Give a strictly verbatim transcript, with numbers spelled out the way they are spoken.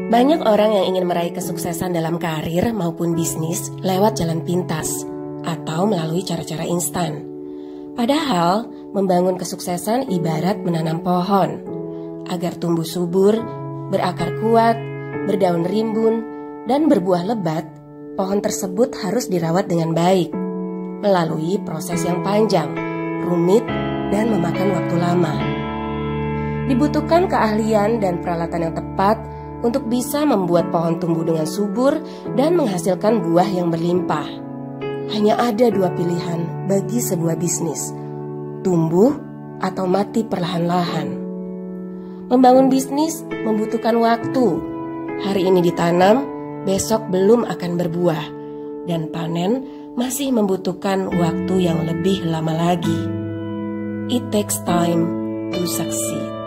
Banyak orang yang ingin meraih kesuksesan dalam karir maupun bisnis lewat jalan pintas atau melalui cara-cara instan. Padahal, membangun kesuksesan ibarat menanam pohon. Agar tumbuh subur, berakar kuat, berdaun rimbun, dan berbuah lebat, pohon tersebut harus dirawat dengan baik, melalui proses yang panjang, rumit, dan memakan waktu lama. Dibutuhkan keahlian dan peralatan yang tepat untuk bisa membuat pohon tumbuh dengan subur dan menghasilkan buah yang berlimpah. Hanya ada dua pilihan bagi sebuah bisnis, tumbuh atau mati perlahan-lahan. Membangun bisnis membutuhkan waktu. Hari ini ditanam, besok belum akan berbuah, dan panen masih membutuhkan waktu yang lebih lama lagi. It takes time to succeed.